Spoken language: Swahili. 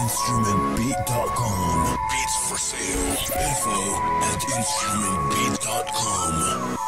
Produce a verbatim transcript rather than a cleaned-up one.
instrument beat dot com. Beats for sale. Info at instrument beat dot com.